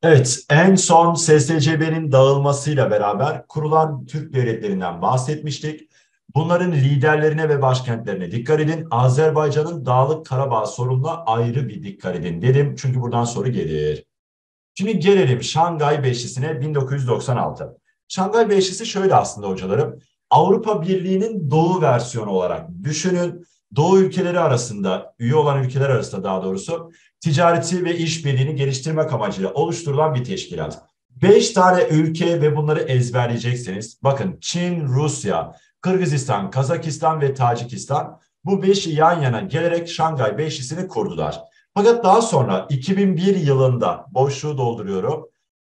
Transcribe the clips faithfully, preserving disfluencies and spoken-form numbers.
Evet, en son S S C B'nin dağılmasıyla beraber kurulan Türk devletlerinden bahsetmiştik. Bunların liderlerine ve başkentlerine dikkat edin. Azerbaycan'ın Dağlık Karabağ sorununa ayrı bir dikkat edin dedim. Çünkü buradan soru gelir. Şimdi gelelim Şangay Beşlisi'ne bin dokuz yüz doksan altı. Şangay Beşlisi şöyle aslında hocalarım. Avrupa Birliği'nin doğu versiyonu olarak düşünün. Doğu ülkeleri arasında, üye olan ülkeler arasında daha doğrusu ticareti ve işbirliğini geliştirmek amacıyla oluşturulan bir teşkilat. Beş tane ülke ve bunları ezberleyeceksiniz. Bakın Çin, Rusya, Kırgızistan, Kazakistan ve Tacikistan bu beşi yan yana gelerek Şangay Beşlisi'ni kurdular. Fakat daha sonra iki bin bir yılında boşluğu dolduruyorum.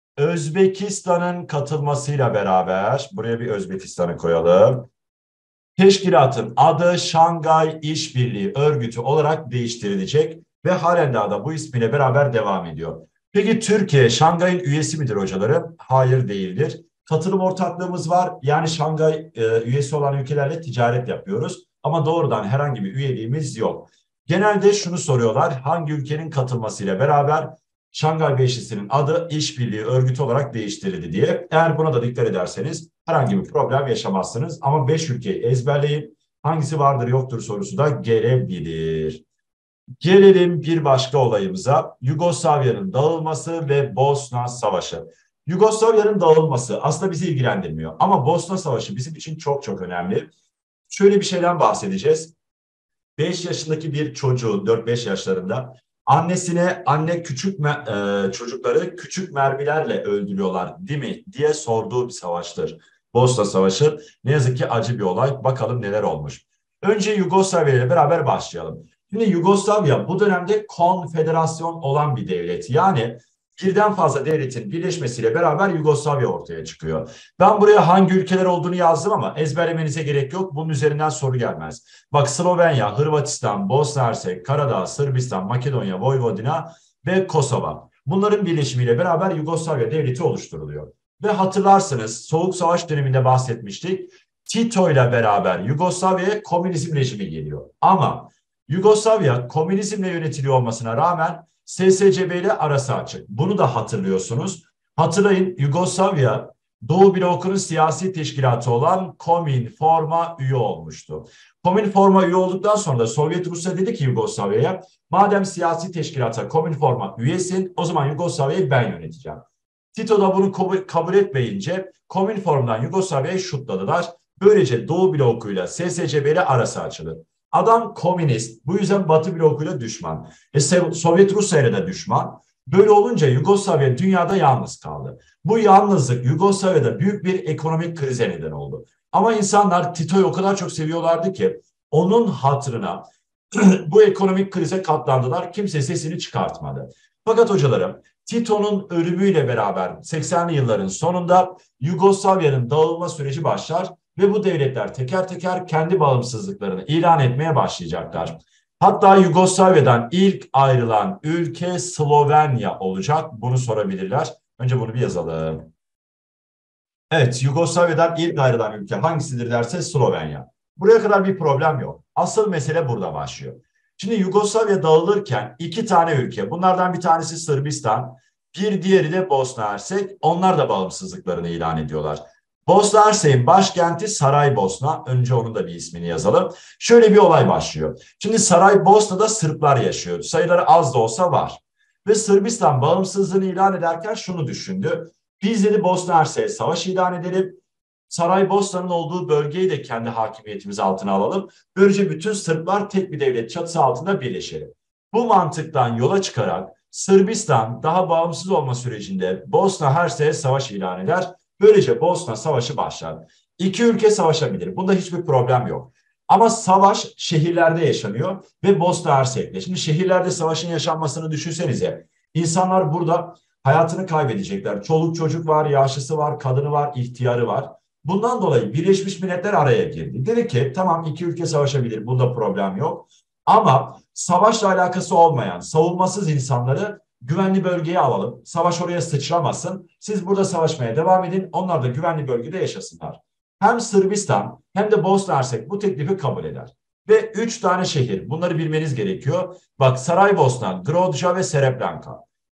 Özbekistan'ın katılmasıyla beraber buraya bir Özbekistan'ı koyalım. Teşkilatın adı Şangay İşbirliği Örgütü olarak değiştirilecek ve halen daha da bu ismiyle beraber devam ediyor. Peki Türkiye Şangay'ın üyesi midir hocalarım? Hayır değildir. Katılım ortaklığımız var. Yani Şangay e, üyesi olan ülkelerle ticaret yapıyoruz. Ama doğrudan herhangi bir üyeliğimiz yok. Genelde şunu soruyorlar. Hangi ülkenin katılmasıyla beraber Şangay Beşlisi'nin adı İşbirliği Örgütü olarak değiştirildi diye. Eğer buna da dikkat ederseniz herhangi bir problem yaşamazsınız. Ama beş ülkeyi ezberleyin. Hangisi vardır yoktur sorusu da gelebilir. Gelelim bir başka olayımıza. Yugoslavya'nın dağılması ve Bosna Savaşı. Yugoslavya'nın dağılması aslında bizi ilgilendirmiyor. Ama Bosna Savaşı bizim için çok çok önemli. Şöyle bir şeyden bahsedeceğiz. Beş yaşındaki bir çocuğun dört beş yaşlarında annesine anne küçük e, çocukları küçük mermilerle öldürüyorlar değil mi diye sorduğu bir savaştır. Bosna Savaşı ne yazık ki acı bir olay. Bakalım neler olmuş. Önce Yugoslavya ile beraber başlayalım. Şimdi Yugoslavya bu dönemde konfederasyon olan bir devlet. Yani birden fazla devletin birleşmesiyle beraber Yugoslavya ortaya çıkıyor. Ben buraya hangi ülkeler olduğunu yazdım ama ezberlemenize gerek yok. Bunun üzerinden soru gelmez. Bak Slovenya, Hırvatistan, Bosna Hersek, Karadağ, Sırbistan, Makedonya, Vojvodina ve Kosova. Bunların birleşimiyle beraber Yugoslavya devleti oluşturuluyor. Ve hatırlarsınız Soğuk Savaş döneminde bahsetmiştik. Tito ile beraber Yugoslavya'ya komünizm rejimi geliyor. Ama Yugoslavya komünizmle yönetiliyor olmasına rağmen S S C B ile arası açık. Bunu da hatırlıyorsunuz. Hatırlayın Yugoslavya Doğu blokunun siyasi teşkilatı olan Komünform'a üye olmuştu. Komünform'a üye olduktan sonra da Sovyet Rusya dedi ki Yugoslavya'ya madem siyasi teşkilata Komünform'a üyesin o zaman Yugoslavya'yı ben yöneteceğim. Tito da bunu kabul etmeyince Komünform'dan Yugoslavya'yı şutladılar. Böylece Doğu blokuyla S S C B ile arası açıldı. Adam komünist, bu yüzden Batı blokuyla düşman. E, Sovyet Rusya ile de düşman. Böyle olunca Yugoslavya dünyada yalnız kaldı. Bu yalnızlık Yugoslavya'da büyük bir ekonomik krize neden oldu. Ama insanlar Tito'yu o kadar çok seviyorlardı ki onun hatırına bu ekonomik krize katlandılar. Kimse sesini çıkartmadı. Fakat hocalarım Tito'nun ölümüyle beraber seksenli yılların sonunda Yugoslavya'nın dağılma süreci başlar ve bu devletler teker teker kendi bağımsızlıklarını ilan etmeye başlayacaklar. Hatta Yugoslavya'dan ilk ayrılan ülke Slovenya olacak. Bunu sorabilirler. Önce bunu bir yazalım. Evet, Yugoslavya'dan ilk ayrılan ülke hangisidir derse Slovenya. Buraya kadar bir problem yok. Asıl mesele burada başlıyor. Şimdi Yugoslavya dağılırken iki tane ülke, bunlardan bir tanesi Sırbistan, bir diğeri de Bosna Hersek. Onlar da bağımsızlıklarını ilan ediyorlar. Bosna Hersek'in başkenti Saraybosna. Önce onun da bir ismini yazalım. Şöyle bir olay başlıyor. Şimdi Saraybosna'da Sırplar yaşıyor. Sayıları az da olsa var. Ve Sırbistan bağımsızlığını ilan ederken şunu düşündü. Biz dedi Bosna Hersek'e savaş ilan edelim. Saraybosna'nın olduğu bölgeyi de kendi hakimiyetimiz altına alalım. Böylece bütün Sırplar tek bir devlet çatısı altında birleşelim. Bu mantıktan yola çıkarak Sırbistan daha bağımsız olma sürecinde Bosna Hersek'e savaş ilan eder. Böylece Bosna Savaşı başlar. İki ülke savaşabilir. Bunda hiçbir problem yok. Ama savaş şehirlerde yaşanıyor ve Bosna Hersek'te. Şimdi şehirlerde savaşın yaşanmasını düşünsenize. İnsanlar burada hayatını kaybedecekler. Çoluk çocuk var, yaşlısı var, kadını var, ihtiyarı var. Bundan dolayı Birleşmiş Milletler araya girdi. Dedi ki tamam iki ülke savaşabilir, bunda problem yok. Ama savaşla alakası olmayan, savunmasız insanları güvenli bölgeye alalım. Savaş oraya sıçramasın. Siz burada savaşmaya devam edin. Onlar da güvenli bölgede yaşasınlar. Hem Sırbistan hem de Bosna Hersek bu teklifi kabul eder. Ve üç tane şehir. Bunları bilmeniz gerekiyor. Bak Saraybosna, Grodja ve Srebrenka.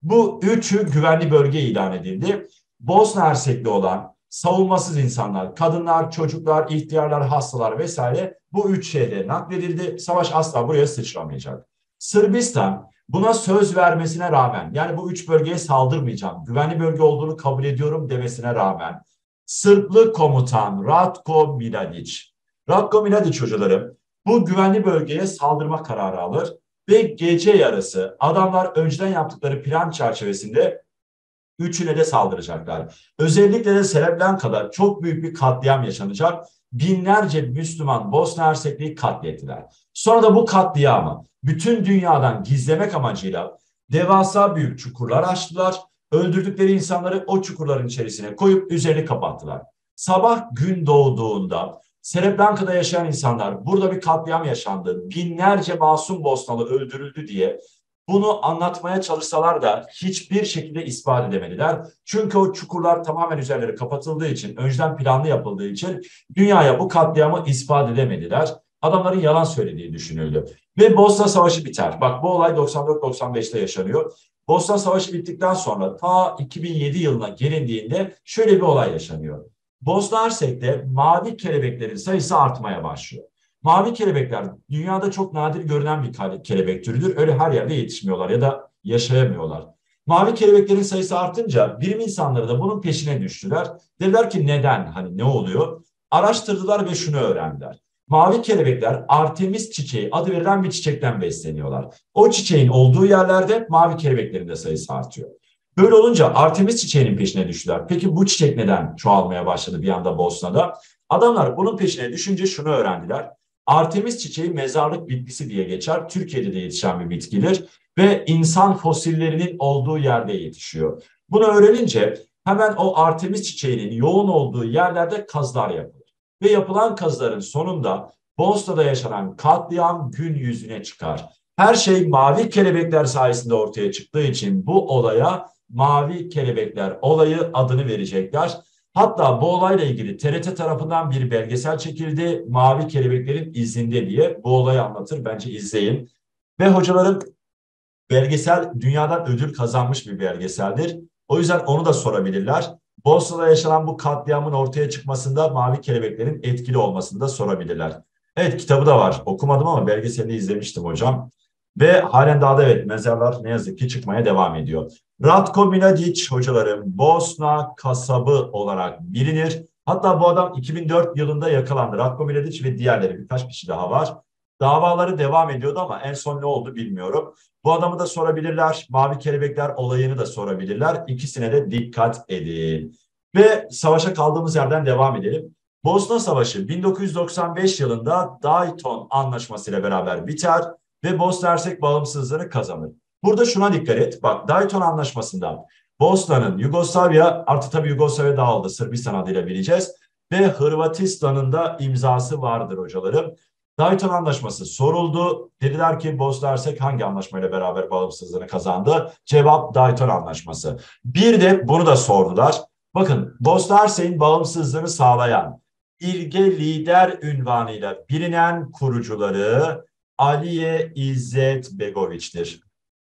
Bu üçü güvenli bölge ilan edildi. Bosna Hersek'te olan savunmasız insanlar, kadınlar, çocuklar, ihtiyarlar, hastalar vesaire bu üç şehre nakledildi. Savaş asla buraya sıçramayacak. Sırbistan buna söz vermesine rağmen, yani bu üç bölgeye saldırmayacağım, güvenli bölge olduğunu kabul ediyorum demesine rağmen, Sırplı komutan Ratko Mladic, Ratko Mladic hocalarım bu güvenli bölgeye saldırma kararı alır ve gece yarısı adamlar önceden yaptıkları plan çerçevesinde üçüne de saldıracaklar. Özellikle de Srebrenica'da çok büyük bir katliam yaşanacak. Binlerce Müslüman Bosna Hersekli'yi katlettiler. Sonra da bu katliamı bütün dünyadan gizlemek amacıyla devasa büyük çukurlar açtılar. Öldürdükleri insanları o çukurların içerisine koyup üzerini kapattılar. Sabah gün doğduğunda Srebrenica'da yaşayan insanlar burada bir katliam yaşandı, binlerce masum Bosnalı öldürüldü diye bunu anlatmaya çalışsalar da hiçbir şekilde ispat edemediler. Çünkü o çukurlar tamamen üzerleri kapatıldığı için, önceden planlı yapıldığı için dünyaya bu katliamı ispat edemediler. Adamların yalan söylediği düşünüldü. Ve Bosna Savaşı biter. Bak bu olay doksan dört doksan beşte yaşanıyor. Bosna Savaşı bittikten sonra ta iki bin yedi yılına gelindiğinde şöyle bir olay yaşanıyor. Bosna Hersek'te mavi kelebeklerin sayısı artmaya başlıyor. Mavi kelebekler dünyada çok nadir görünen bir kelebek türüdür. Öyle her yerde yetişmiyorlar ya da yaşayamıyorlar. Mavi kelebeklerin sayısı artınca bilim insanları da bunun peşine düştüler. Dediler ki neden? Hani ne oluyor? Araştırdılar ve şunu öğrendiler. Mavi kelebekler Artemis çiçeği adı verilen bir çiçekten besleniyorlar. O çiçeğin olduğu yerlerde mavi kelebeklerin de sayısı artıyor. Böyle olunca Artemis çiçeğinin peşine düştüler. Peki bu çiçek neden çoğalmaya başladı bir anda Bosna'da? Adamlar bunun peşine düşünce şunu öğrendiler. Artemis çiçeği mezarlık bitkisi diye geçer. Türkiye'de de yetişen bir bitkidir ve insan fosillerinin olduğu yerde yetişiyor. Bunu öğrenince hemen o Artemis çiçeğinin yoğun olduğu yerlerde kazılar yapılır. Ve yapılan kazıların sonunda Bosna'da yaşanan katliam gün yüzüne çıkar. Her şey mavi kelebekler sayesinde ortaya çıktığı için bu olaya mavi kelebekler olayı adını verecekler. Hatta bu olayla ilgili T R T tarafından bir belgesel çekildi. Mavi kelebeklerin izinde diye bu olayı anlatır. Bence izleyin. Ve hocalarım belgesel dünyadan ödül kazanmış bir belgeseldir. O yüzden onu da sorabilirler. Bosna'da yaşanan bu katliamın ortaya çıkmasında mavi kelebeklerin etkili olmasını da sorabilirler. Evet kitabı da var. Okumadım ama belgeselini izlemiştim hocam. Ve halen daha da evet mezarlar ne yazık ki çıkmaya devam ediyor. Ratko Mladic hocalarım Bosna kasabı olarak bilinir. Hatta bu adam iki bin dört yılında yakalandı. Ratko Mladic ve diğerleri birkaç kişi daha var. Davaları devam ediyordu ama en son ne oldu bilmiyorum. Bu adamı da sorabilirler. Mavi kelebekler olayını da sorabilirler. İkisine de dikkat edin. Ve savaşa kaldığımız yerden devam edelim. Bosna Savaşı bin dokuz yüz doksan beş yılında Dayton Anlaşması ile beraber biter ve Bosna Hersek bağımsızlığını kazanır. Burada şuna dikkat et. Bak Dayton Anlaşması'nda Bosna'nın Yugoslavya, artık tabii Yugoslavya dağıldı, Sırbistan adıyla bileceğiz. Ve Hırvatistan'ın da imzası vardır hocalarım. Dayton Anlaşması soruldu. Dediler ki Bosna Hersek hangi anlaşmayla beraber bağımsızlığını kazandı? Cevap Dayton Anlaşması. Bir de bunu da sordular. Bakın Bosna Hersek'in bağımsızlığını sağlayan İlge Lider ünvanıyla bilinen kurucuları Aliye İzzet Begoviç'tir.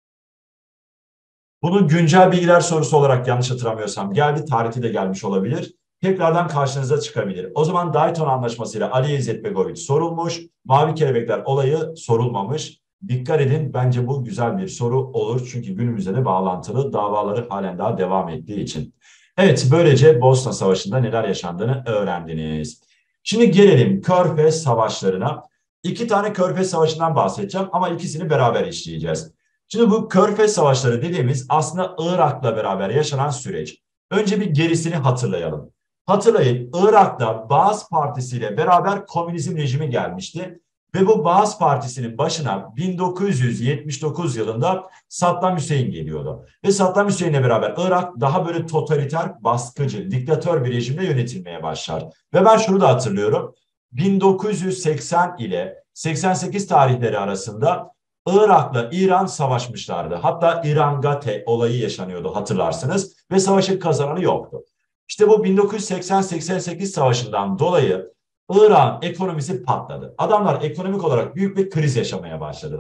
Bunu güncel bilgiler sorusu olarak yanlış hatırlamıyorsam geldi. Tarihi de gelmiş olabilir. Tekrardan karşınıza çıkabilir. O zaman Dayton Anlaşması ile Ali İzzet Begoviç sorulmuş. Mavi kelebekler olayı sorulmamış. Dikkat edin bence bu güzel bir soru olur. Çünkü günümüzde de bağlantılı davaları halen daha devam ettiği için. Evet böylece Bosna Savaşı'nda neler yaşandığını öğrendiniz. Şimdi gelelim Körfez Savaşları'na. İki tane Körfez Savaşı'ndan bahsedeceğim ama ikisini beraber işleyeceğiz. Şimdi bu Körfez Savaşları dediğimiz aslında Irak'la beraber yaşanan süreç. Önce bir gerisini hatırlayalım. Hatırlayın Irak'ta Baas Partisi ile beraber komünizm rejimi gelmişti. Ve bu Baas Partisi'nin başına bin dokuz yüz yetmiş dokuz yılında Saddam Hüseyin geliyordu. Ve Saddam Hüseyin'le beraber Irak daha böyle totaliter, baskıcı, diktatör bir rejimle yönetilmeye başlar. Ve ben şunu da hatırlıyorum. bin dokuz yüz seksen ile seksen sekiz tarihleri arasında Irak'la İran savaşmışlardı. Hatta İran-Gate olayı yaşanıyordu hatırlarsınız ve savaşın kazananı yoktu. İşte bu bin dokuz yüz seksen seksen sekiz savaşından dolayı İran ekonomisi patladı. Adamlar ekonomik olarak büyük bir kriz yaşamaya başladılar.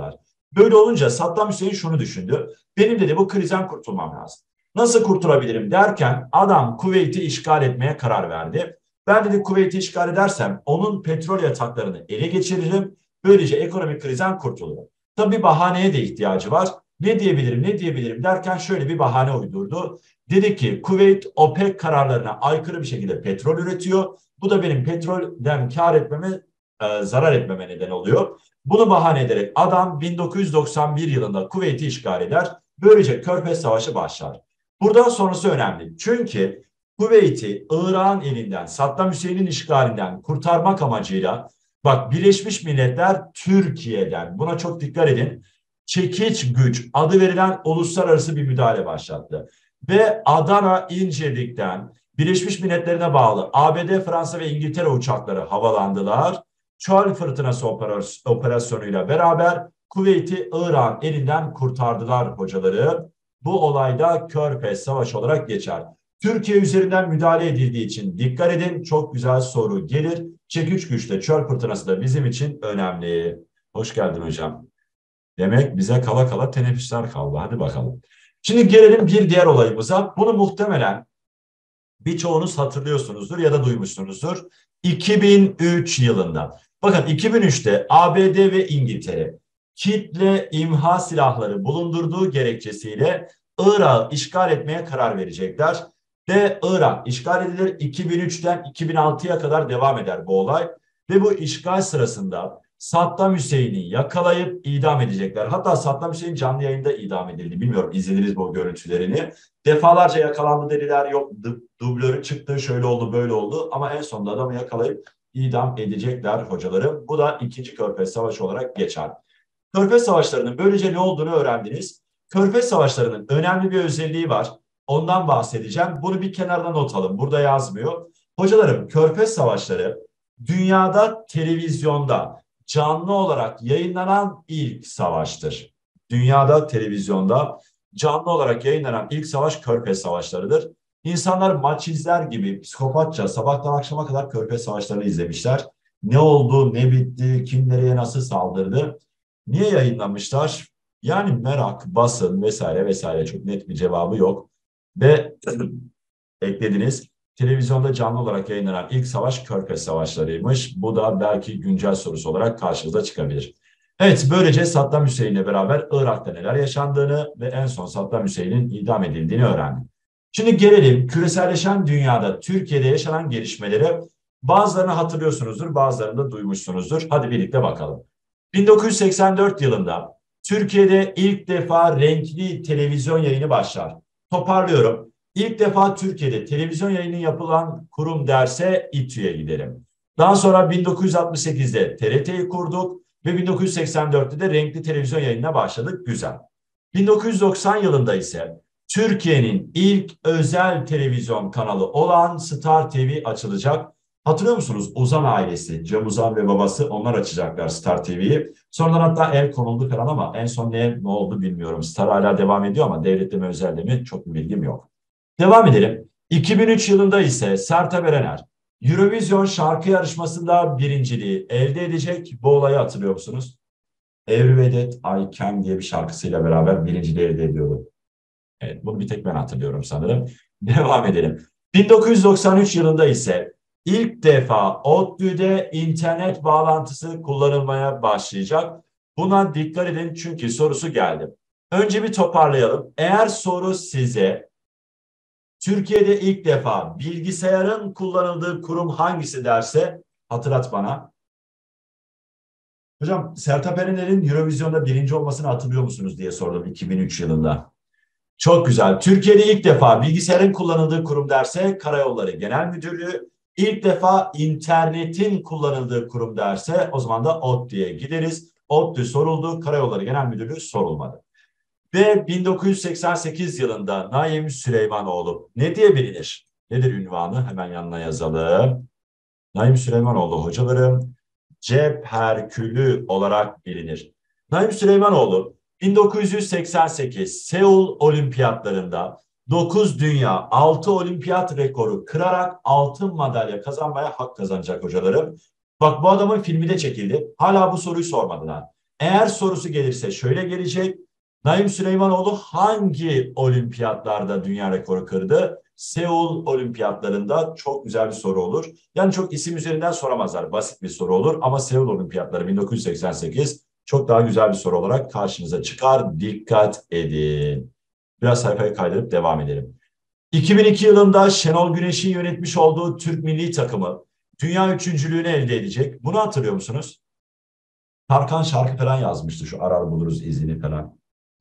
Böyle olunca Saddam Hüseyin şunu düşündü. Benim dedi bu krizden kurtulmam lazım. Nasıl kurtulabilirim derken adam Kuveyt'i işgal etmeye karar verdi. Ben dedi Kuveyt'i işgal edersem onun petrol yataklarını ele geçiririm. Böylece ekonomik krizden kurtulurum. Tabii bir bahaneye de ihtiyacı var. Ne diyebilirim, ne diyebilirim derken şöyle bir bahane uydurdu. Dedi ki Kuveyt OPEC kararlarına aykırı bir şekilde petrol üretiyor. Bu da benim petrolden kar etmeme, e, zarar etmeme neden oluyor. Bunu bahane ederek adam bin dokuz yüz doksan bir yılında Kuveyt'i işgal eder. Böylece Körfez Savaşı başlar. Buradan sonrası önemli. Çünkü Kuveyt'i Irak'ın elinden, Saddam Hüseyin'in işgalinden kurtarmak amacıyla bak Birleşmiş Milletler Türkiye'den buna çok dikkat edin. Çekiç güç adı verilen uluslararası bir müdahale başlattı. Ve Adana İncirlik'ten Birleşmiş Milletler'e bağlı A B D, Fransa ve İngiltere uçakları havalandılar. Çöl Fırtınası operasyonuyla beraber Kuveyt'i Irak'ın elinden kurtardılar hocaları. Bu olayda Körfez Savaşı olarak geçer. Türkiye üzerinden müdahale edildiği için dikkat edin. Çok güzel soru gelir. Çekiç güçte çöl fırtınası da bizim için önemli. Hoş geldin hocam. Demek bize kala kala teneffüsler kaldı. Hadi bakalım. Şimdi gelelim bir diğer olayımıza. Bunu muhtemelen birçoğunuz hatırlıyorsunuzdur ya da duymuşsunuzdur. iki bin üç yılında. Bakın iki bin üçte A B D ve İngiltere kitle imha silahları bulundurduğu gerekçesiyle Irak'ı işgal etmeye karar verecekler. Ve Irak işgal edilir. iki bin üçten iki bin altıya kadar devam eder bu olay. Ve bu işgal sırasında Saddam Hüseyin'i yakalayıp idam edecekler. Hatta Saddam Hüseyin canlı yayında idam edildi. Bilmiyorum izlediniz bu görüntülerini. Defalarca yakalandı dediler. Yok dublörü çıktı şöyle oldu böyle oldu. Ama en sonunda adamı yakalayıp idam edecekler hocalarım. Bu da ikinci Körfez Savaşı olarak geçer. Körfez Savaşları'nın böylece ne olduğunu öğrendiniz. Körfez Savaşları'nın önemli bir özelliği var. Ondan bahsedeceğim. Bunu bir kenarda not alın. Burada yazmıyor. Hocalarım Körfez Savaşları dünyada televizyonda canlı olarak yayınlanan ilk savaştır. Dünyada televizyonda canlı olarak yayınlanan ilk savaş Körfez Savaşları'dır. İnsanlar maç izler gibi psikopatça sabahtan akşama kadar Körfez Savaşları'nı izlemişler. Ne oldu, ne bitti, kim nereye nasıl saldırdı? Niye yayınlamışlar? Yani merak, basın vesaire vesaire çok net bir cevabı yok. Ve eklediniz. Televizyonda canlı olarak yayınlanan ilk savaş Körfez Savaşları'ymış. Bu da belki güncel sorusu olarak karşınıza çıkabilir. Evet, böylece Saddam Hüseyin'le beraber Irak'ta neler yaşandığını ve en son Saddam Hüseyin'in idam edildiğini öğrendik. Şimdi gelelim küreselleşen dünyada Türkiye'de yaşanan gelişmelere. Bazılarını hatırlıyorsunuzdur, bazılarını da duymuşsunuzdur. Hadi birlikte bakalım. bin dokuz yüz seksen dört yılında Türkiye'de ilk defa renkli televizyon yayını başlar. Toparlıyorum. İlk defa Türkiye'de televizyon yayını yapılan kurum derse İTÜ'ye gidelim. Daha sonra bin dokuz yüz altmış sekizde T R T'yi kurduk ve bin dokuz yüz seksen dörtte de renkli televizyon yayınına başladık. Güzel. bin dokuz yüz doksan yılında ise Türkiye'nin ilk özel televizyon kanalı olan Star T V açılacak. Hatırlıyor musunuz? Uzan ailesi, Cem Uzan ve babası onlar açacaklar Star T V'yi. Sonradan hatta el konuldu falan ama en son ne, ne oldu bilmiyorum. Star hala devam ediyor ama devlette mi özelde mi çok bir bilgim yok. Devam edelim. iki bin üç yılında ise Sertab Erener Eurovision şarkı yarışmasında birinciliği elde edecek. Bu olayı hatırlıyor musunuz? Every That I Can diye bir şarkısıyla beraber birinciliği elde ediyordu. Evet, bunu bir tek ben hatırlıyorum sanırım. Devam edelim. bin dokuz yüz doksan üç yılında ise ilk defa ODTÜ'de internet bağlantısı kullanılmaya başlayacak. Buna dikkat edin çünkü sorusu geldi. Önce bir toparlayalım. Eğer soru size Türkiye'de ilk defa bilgisayarın kullanıldığı kurum hangisi derse hatırlat bana. Hocam Sertab Erener'in Eurovision'da birinci olmasını hatırlıyor musunuz diye sordum iki bin üç yılında. Çok güzel. Türkiye'de ilk defa bilgisayarın kullanıldığı kurum derse Karayolları Genel Müdürlüğü. İlk defa internetin kullanıldığı kurum derse o zaman da ODTÜ'ye gideriz. ODTÜ soruldu, Karayolları Genel Müdürlüğü sorulmadı. Ve bin dokuz yüz seksen sekiz yılında Naim Süleymanoğlu ne diye bilinir? Nedir ünvanı? Hemen yanına yazalım. Naim Süleymanoğlu hocalarım Cep Herkülü olarak bilinir. Naim Süleymanoğlu bin dokuz yüz seksen sekiz Seul Olimpiyatlarında dokuz dünya altı olimpiyat rekoru kırarak altın madalya kazanmaya hak kazanacak hocalarım. Bak bu adamın filmi de çekildi. Hala bu soruyu sormadılar. Eğer sorusu gelirse şöyle gelecek. Naim Süleymanoğlu hangi olimpiyatlarda dünya rekoru kırdı? Seul olimpiyatlarında. Çok güzel bir soru olur. Yani çok isim üzerinden soramazlar. Basit bir soru olur ama Seul olimpiyatları bin dokuz yüz seksen sekiz çok daha güzel bir soru olarak karşınıza çıkar. Dikkat edin. Biraz sayfayı kaydırıp devam edelim. iki bin iki yılında Şenol Güneş'in yönetmiş olduğu Türk milli takımı dünya üçüncülüğünü elde edecek. Bunu hatırlıyor musunuz? Tarkan şarkı falan yazmıştı, şu arar buluruz izini falan.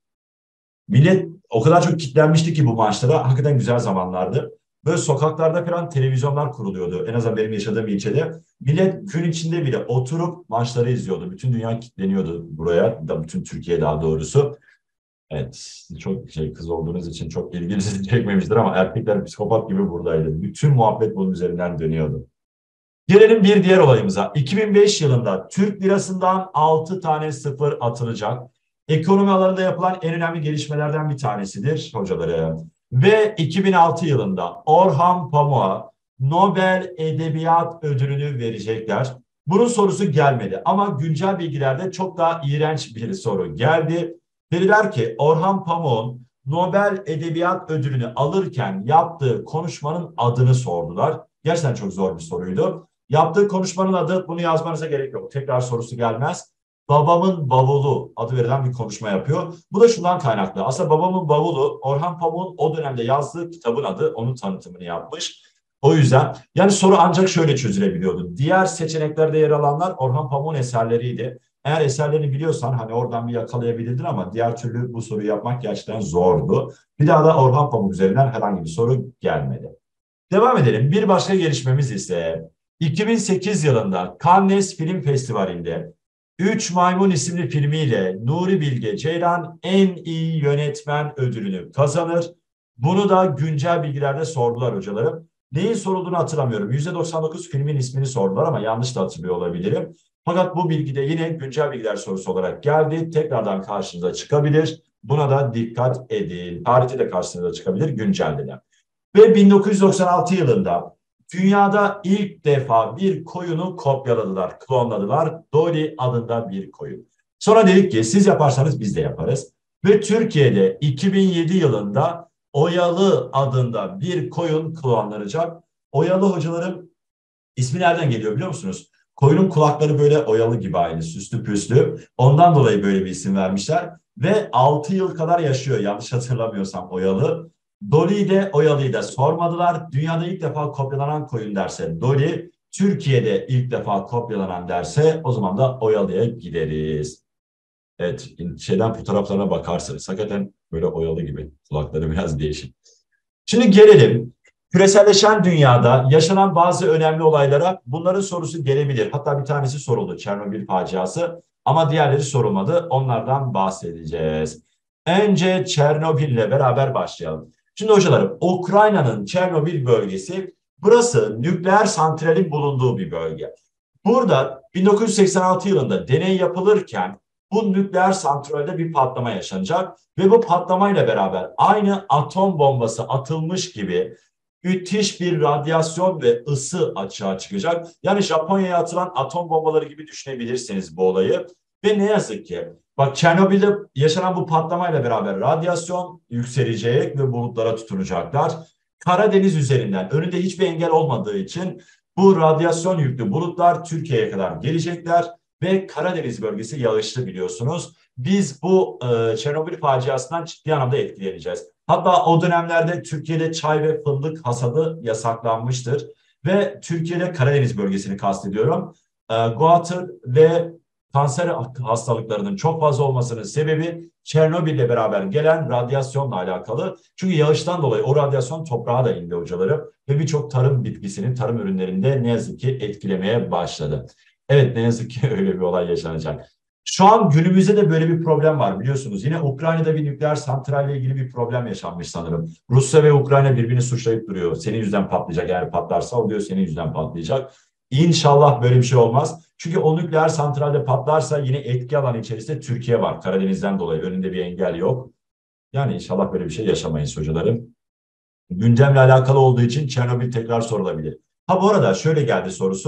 Millet o kadar çok kitlenmişti ki bu maçlara. Hakikaten güzel zamanlardı. Böyle sokaklarda falan televizyonlar kuruluyordu. En azından benim yaşadığım ilçede. Millet gün içinde bile oturup maçları izliyordu. Bütün dünya kitleniyordu buraya. Da bütün Türkiye daha doğrusu. Evet, çok şey, kız olduğunuz için çok ilginizi çekmemiştir ama erkekler psikopat gibi buradaydı. Bütün muhabbet bunun üzerinden dönüyordu. Gelelim bir diğer olayımıza. iki bin beş yılında Türk lirasından altı tane sıfır atılacak. Ekonomi alanında yapılan en önemli gelişmelerden bir tanesidir hocaları. Ve iki bin altı yılında Orhan Pamuk'a Nobel Edebiyat Ödülünü verecekler. Bunun sorusu gelmedi ama güncel bilgilerde çok daha iğrenç bir soru geldi. Dediler ki Orhan Pamuk'un Nobel Edebiyat Ödülünü alırken yaptığı konuşmanın adını sordular. Gerçekten çok zor bir soruydu. Yaptığı konuşmanın adı, bunu yazmanıza gerek yok. Tekrar sorusu gelmez. Babamın Bavulu adı verilen bir konuşma yapıyor. Bu da şundan kaynaklı. Aslında Babamın Bavulu Orhan Pamuk'un o dönemde yazdığı kitabın adı, onun tanıtımını yapmış. O yüzden yani soru ancak şöyle çözülebiliyordu. Diğer seçeneklerde yer alanlar Orhan Pamuk'un eserleriydi. Eğer eserlerini biliyorsan hani oradan bir yakalayabilirdin ama diğer türlü bu soruyu yapmak gerçekten zordu. Bir daha da Orhan Pamuk üzerinden herhangi bir soru gelmedi. Devam edelim. Bir başka gelişmemiz ise iki bin sekiz yılında Cannes Film Festivali'nde Üç Maymun isimli filmiyle Nuri Bilge Ceylan en iyi yönetmen ödülünü kazanır. Bunu da güncel bilgilerde sordular hocalarım. Neyin sorulduğunu hatırlamıyorum. yüzde doksan dokuz filmin ismini sordular ama yanlış da hatırlıyor olabilirim. Fakat bu bilgi de yine güncel bilgiler sorusu olarak geldi. Tekrardan karşınıza çıkabilir. Buna da dikkat edin. Tarihte de karşınıza çıkabilir, güncelde de. Ve bin dokuz yüz doksan altı yılında dünyada ilk defa bir koyunu kopyaladılar, klonladılar. Dolly adında bir koyun. Sonra dedik ki siz yaparsanız biz de yaparız. Ve Türkiye'de iki bin yedi yılında Oyalı adında bir koyun klonlanacak. Oyalı hocalarım ismi nereden geliyor biliyor musunuz? Koyunun kulakları böyle oyalı gibi, aynı süslü püslü. Ondan dolayı böyle bir isim vermişler. Ve altı yıl kadar yaşıyor yanlış hatırlamıyorsam Oyalı. Dolly'yi de Oyalı'yı da sormadılar. Dünyada ilk defa kopyalanan koyun derse Dolly, Türkiye'de ilk defa kopyalanan derse o zaman da Oyalı'ya gideriz. Evet, şeyden fotoğraflarına bakarsınız. Hakikaten böyle oyalı gibi. Kulakları biraz değişik. Şimdi gelelim. Küreselleşen dünyada yaşanan bazı önemli olaylara bunların sorusu gelebilir. Hatta bir tanesi soruldu, Çernobil faciası. Ama diğerleri sorulmadı. Onlardan bahsedeceğiz. Önce Çernobil'le beraber başlayalım. Şimdi hocalarım, Ukrayna'nın Çernobil bölgesi, burası nükleer santralin bulunduğu bir bölge. Burada bin dokuz yüz seksen altı yılında deney yapılırken bu nükleer santralde bir patlama yaşanacak ve bu patlamayla beraber aynı atom bombası atılmış gibi müthiş bir radyasyon ve ısı açığa çıkacak. Yani Japonya'ya atılan atom bombaları gibi düşünebilirsiniz bu olayı. Ve ne yazık ki bak, Çernobil'de yaşanan bu patlamayla beraber radyasyon yükselecek ve bulutlara tutunacaklar. Karadeniz üzerinden önünde hiçbir engel olmadığı için bu radyasyon yüklü bulutlar Türkiye'ye kadar gelecekler ve Karadeniz bölgesi yağışlı biliyorsunuz. Biz bu e, Çernobil faciasından ciddi anlamda etkileneceğiz. Hatta o dönemlerde Türkiye'de çay ve fındık hasadı yasaklanmıştır. Ve Türkiye'de Karadeniz bölgesini kastediyorum. E, guatr ve kanser hastalıklarının çok fazla olmasının sebebi Çernobil'le beraber gelen radyasyonla alakalı. Çünkü yağıştan dolayı o radyasyon toprağa da indi hocaları ve birçok tarım bitkisinin, tarım ürünlerinde ne yazık ki etkilemeye başladı. Evet, ne yazık ki öyle bir olay yaşanacak. Şu an günümüzde de böyle bir problem var biliyorsunuz. Yine Ukrayna'da bir nükleer santralle ilgili bir problem yaşanmış sanırım. Rusya ve Ukrayna birbirini suçlayıp duruyor. Senin yüzünden patlayacak, eğer patlarsa o diyor senin yüzünden patlayacak. İnşallah böyle bir şey olmaz. Çünkü o nükleer santralde patlarsa yine etki alanı içerisinde Türkiye var. Karadeniz'den dolayı önünde bir engel yok. Yani inşallah böyle bir şey yaşamayız hocalarım. Gündemle alakalı olduğu için Çernobil tekrar sorulabilir. Ha, bu arada şöyle geldi sorusu.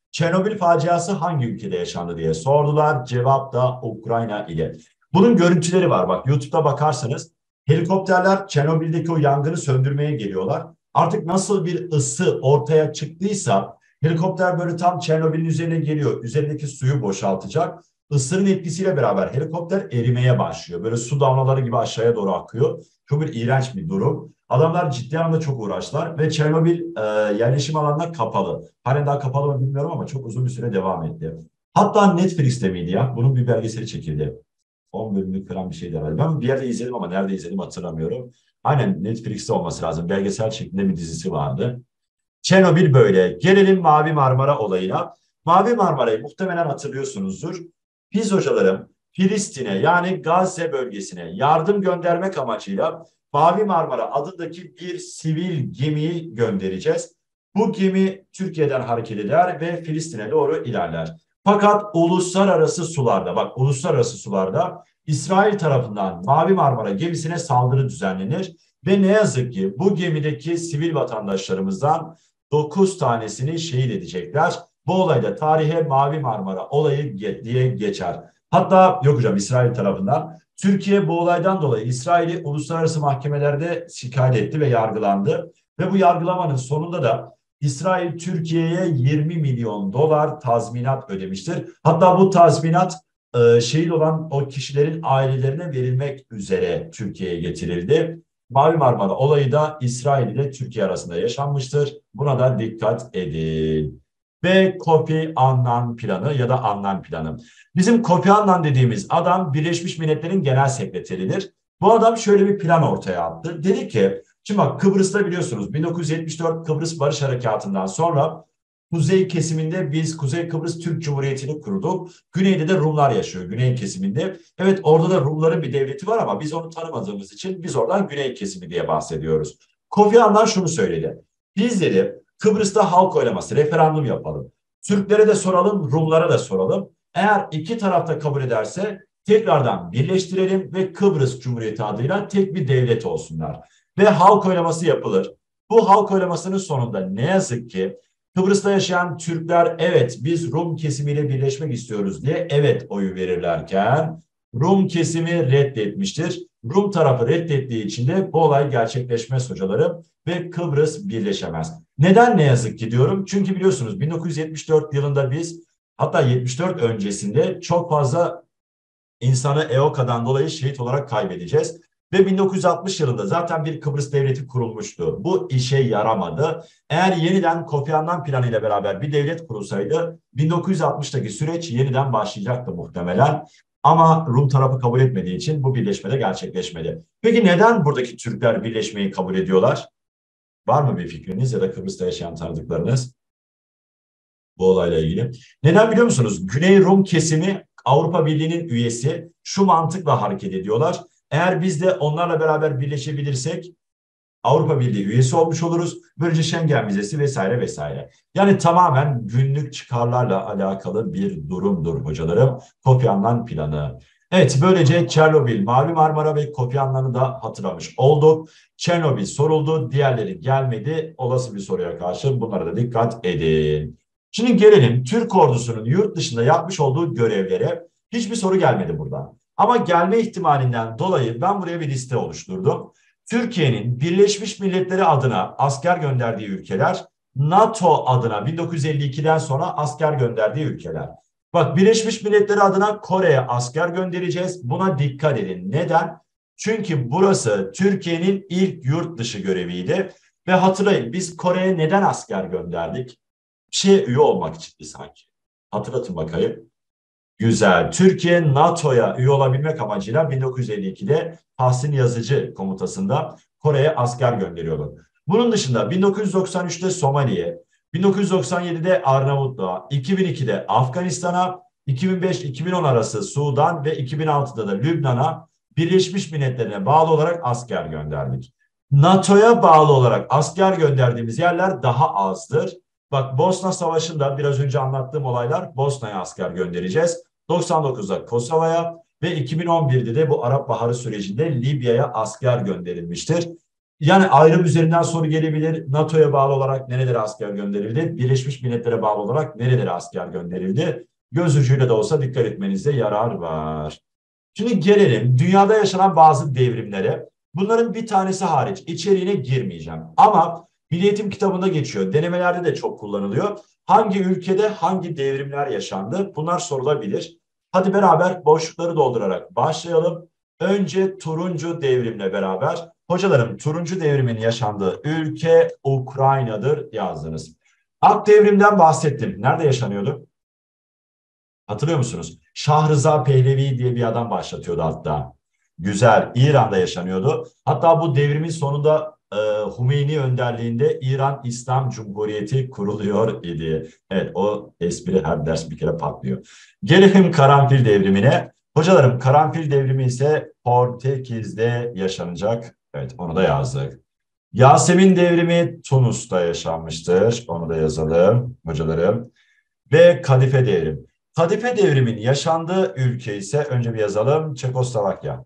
Çernobil faciası hangi ülkede yaşandı diye sordular. Cevap da Ukrayna ile. Bunun görüntüleri var. Bak YouTube'da bakarsanız helikopterler Çernobil'deki o yangını söndürmeye geliyorlar. Artık nasıl bir ısı ortaya çıktıysa helikopter böyle tam Çernobil'in üzerine geliyor. Üzerindeki suyu boşaltacak. Isının etkisiyle beraber helikopter erimeye başlıyor. Böyle su damlaları gibi aşağıya doğru akıyor. Çok bir iğrenç bir durum. Adamlar ciddi anlamda çok uğraştılar ve Çernobil e, yerleşim alanına kapalı. Halen daha kapalı mı bilmiyorum ama çok uzun bir süre devam etti. Hatta Netflix'te miydi ya? Bunun bir belgeseli çekildi. on bölümlük falan bir şeydi herhalde. Ben bir yerde izledim ama nerede izledim hatırlamıyorum. Aynen Netflix'te olması lazım. Belgesel şeklinde bir dizisi vardı. Çernobil böyle. Gelelim Mavi Marmara olayına. Mavi Marmara'yı muhtemelen hatırlıyorsunuzdur. Biz hocalarım Filistin'e yani Gazze bölgesine yardım göndermek amacıyla Mavi Marmara adındaki bir sivil gemiyi göndereceğiz. Bu gemi Türkiye'den hareket eder ve Filistin'e doğru ilerler. Fakat uluslararası sularda, bak uluslararası sularda İsrail tarafından Mavi Marmara gemisine saldırı düzenlenir ve ne yazık ki bu gemideki sivil vatandaşlarımızdan dokuz tanesini şehit edecekler. Bu olayda tarihe Mavi Marmara olayı diye geçer. Hatta yok hocam İsrail tarafından. Türkiye bu olaydan dolayı İsrail'i uluslararası mahkemelerde şikayet etti ve yargılandı. Ve bu yargılamanın sonunda da İsrail Türkiye'ye yirmi milyon dolar tazminat ödemiştir. Hatta bu tazminat e, şehit olan o kişilerin ailelerine verilmek üzere Türkiye'ye getirildi. Mavi Marmara olayı da İsrail ile Türkiye arasında yaşanmıştır. Buna da dikkat edin. Ve Kofi Annan planı ya da Annan planı. Bizim Kofi Annan dediğimiz adam Birleşmiş Milletler'in genel sekreteridir. Bu adam şöyle bir plan ortaya attı. Dedi ki, şimdi bak Kıbrıs'ta biliyorsunuz bin dokuz yüz yetmiş dört Kıbrıs Barış Harekatı'ndan sonra kuzey kesiminde biz Kuzey Kıbrıs Türk Cumhuriyeti'ni kurduk. Güneyde de Rumlar yaşıyor, güney kesiminde. Evet orada da Rumların bir devleti var ama biz onu tanımadığımız için biz oradan güney kesimi diye bahsediyoruz. Kofi Annan şunu söyledi. Biz dedi Kıbrıs'ta halk oylaması, referandum yapalım. Türklere de soralım, Rumlara da soralım. Eğer iki tarafta kabul ederse tekrardan birleştirelim ve Kıbrıs Cumhuriyeti adıyla tek bir devlet olsunlar. Ve halk oylaması yapılır. Bu halk oylamasının sonunda ne yazık ki Kıbrıs'ta yaşayan Türkler evet biz Rum kesimiyle birleşmek istiyoruz diye evet oyu verirlerken Rum kesimi reddetmiştir. Rum tarafı reddettiği için de bu olay gerçekleşmez hocalarım ve Kıbrıs birleşemez. Neden ne yazık ki diyorum? Çünkü biliyorsunuz bin dokuz yüz yetmiş dört yılında biz hatta yetmiş dört öncesinde çok fazla insanı E O K'dan dolayı şehit olarak kaybedeceğiz. Ve bin dokuz yüz altmış yılında zaten bir Kıbrıs devleti kurulmuştu. Bu işe yaramadı. Eğer yeniden Kofi Annan planıyla beraber bir devlet kurulsaydı bin dokuz yüz altmıştaki süreç yeniden başlayacaktı muhtemelen. Ama Rum tarafı kabul etmediği için bu birleşme de gerçekleşmedi. Peki neden buradaki Türkler birleşmeyi kabul ediyorlar? Var mı bir fikriniz ya da Kıbrıs'ta yaşayan tanıdıklarınız bu olayla ilgili? Neden biliyor musunuz? Güney Rum kesimi Avrupa Birliği'nin üyesi şu mantıkla hareket ediyorlar. Eğer biz de onlarla beraber birleşebilirsek Avrupa Birliği üyesi olmuş oluruz. Böylece Schengen vizesi vesaire vesaire. Yani tamamen günlük çıkarlarla alakalı bir durumdur hocalarım. Kofi Annan planı. Evet böylece Çernobil, Mavi Marmara ve Kofi Annan'ı da hatırlamış olduk. Çernobil soruldu, diğerleri gelmedi. Olası bir soruya karşı bunlara da dikkat edin. Şimdi gelelim Türk ordusunun yurt dışında yapmış olduğu görevlere. Hiçbir soru gelmedi buradan. Ama gelme ihtimalinden dolayı ben buraya bir liste oluşturdum. Türkiye'nin Birleşmiş Milletleri adına asker gönderdiği ülkeler, NATO adına bin dokuz yüz elli ikiden sonra asker gönderdiği ülkeler. Bak Birleşmiş Milletleri adına Kore'ye asker göndereceğiz. Buna dikkat edin. Neden? Çünkü burası Türkiye'nin ilk yurt dışı göreviydi. Ve hatırlayın biz Kore'ye neden asker gönderdik? Bir şeye üye olmak içindi sanki. Hatırlatın bakayım. Güzel. Türkiye NATO'ya üye olabilmek amacıyla bin dokuz yüz elli ikide Tahsin Yazıcı komutasında Kore'ye asker gönderiyordu. Bunun dışında bin dokuz yüz doksan üçte Somali'ye, bin dokuz yüz doksan yedide Arnavutluğa, iki bin ikide Afganistan'a, iki bin beş iki bin on arası Sudan ve iki bin altıda da Lübnan'a Birleşmiş Milletler'e bağlı olarak asker gönderdik. NATO'ya bağlı olarak asker gönderdiğimiz yerler daha azdır. Bak Bosna Savaşı'nda biraz önce anlattığım olaylar Bosna'ya asker göndereceğiz. doksan dokuzda Kosova'ya ve iki bin on birde de bu Arap Baharı sürecinde Libya'ya asker gönderilmiştir. Yani ayrım üzerinden soru gelebilir. NATO'ya bağlı olarak nerelere asker gönderildi? Birleşmiş Milletler'e bağlı olarak nerelere asker gönderildi? Göz ucuyla da olsa dikkat etmenizde yarar var. Şimdi gelelim dünyada yaşanan bazı devrimlere. Bunların bir tanesi hariç içeriğine girmeyeceğim. Ama Milli Eğitim kitabında geçiyor. Denemelerde de çok kullanılıyor. Hangi ülkede hangi devrimler yaşandı? Bunlar sorulabilir. Hadi beraber boşlukları doldurarak başlayalım. Önce turuncu devrimle beraber. Hocalarım turuncu devrimin yaşandığı ülke Ukrayna'dır yazdınız. Ak devrimden bahsettim. Nerede yaşanıyordu? Hatırlıyor musunuz? Şahrıza Pehlevi diye bir adam başlatıyordu hatta. Güzel. İran'da yaşanıyordu. Hatta bu devrimin sonunda e, Hümeyni önderliğinde İran İslam Cumhuriyeti kuruluyor idi. Evet, o espri her ders bir kere patlıyor. Gelelim Karanfil devrimine. Hocalarım Karanfil devrimi ise Portekiz'de yaşanacak. Evet, onu da yazdık. Yasemin devrimi Tunus'ta yaşanmıştır. Onu da yazalım hocalarım. Ve Kadife Devrim. Kadife Devrimin yaşandığı ülke ise önce bir yazalım. Çekoslovakya.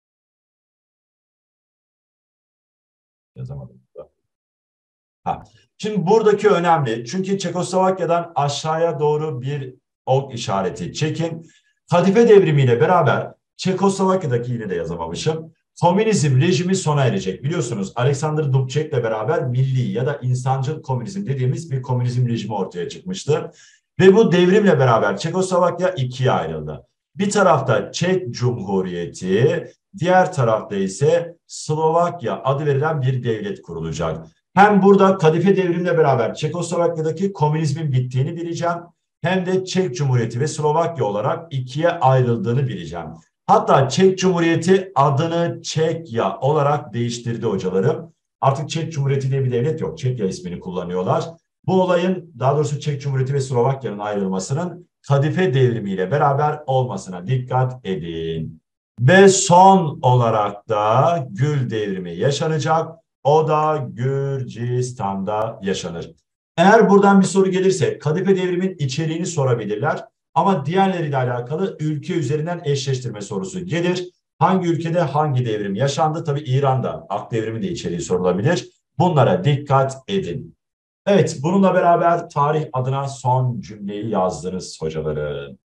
Yazamadım. Ha. Şimdi buradaki önemli. Çünkü Çekoslovakya'dan aşağıya doğru bir ok işareti çekin. Kadife Devrimiyle beraber Çekoslovakya'daki yine de yazamamışım. Komünizm rejimi sona erecek. Biliyorsunuz Alexander Dubček'le beraber milli ya da insancıl komünizm dediğimiz bir komünizm rejimi ortaya çıkmıştı. Ve bu devrimle beraber Çekoslovakya ikiye ayrıldı. Bir tarafta Çek Cumhuriyeti, diğer tarafta ise Slovakya adı verilen bir devlet kurulacak. Hem burada Kadife Devrim'le beraber Çekoslovakya'daki komünizmin bittiğini bileceğim. Hem de Çek Cumhuriyeti ve Slovakya olarak ikiye ayrıldığını bileceğim. Hatta Çek Cumhuriyeti adını Çekya olarak değiştirdi hocalarım. Artık Çek Cumhuriyeti diye bir devlet yok. Çekya ismini kullanıyorlar. Bu olayın daha doğrusu Çek Cumhuriyeti ve Slovakya'nın ayrılmasının Kadife Devrimi ile beraber olmasına dikkat edin. Ve son olarak da Gül Devrimi yaşanacak. O da Gürcistan'da yaşanır. Eğer buradan bir soru gelirse Kadife Devrimin içeriğini sorabilirler. Ama diğerleriyle alakalı ülke üzerinden eşleştirme sorusu gelir. Hangi ülkede hangi devrim yaşandı? Tabii İran'da Ak Devrimi de içeriği sorulabilir. Bunlara dikkat edin. Evet, bununla beraber tarih adına son cümleyi yazdınız hocaları.